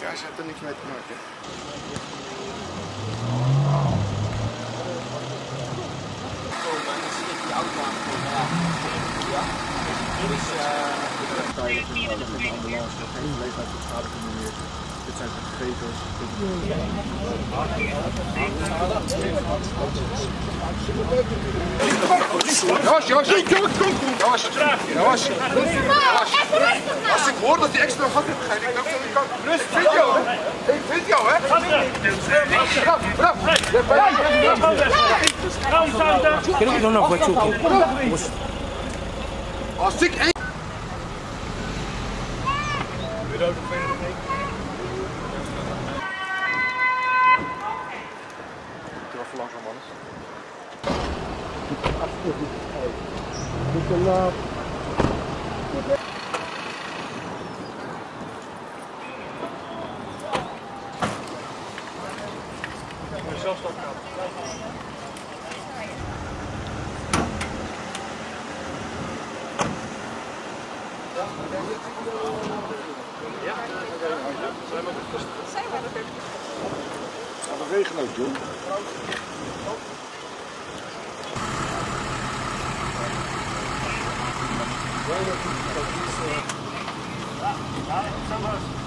Ja, ze heeft er niks mee te maken. Die autobaan ja. Dus Veilig in de ambulance, geen leeftijdbeschadiging meer. Dit zijn gegevens. Jongens. Als ik hoor dat die extra gat heeft gegeven, ik dacht dat ik kan. Rust, video hè? Ik video hè? Creo que no fue Chucky. Als ik één. Even langzaam alles. Gaat de regen ook doen? Ja,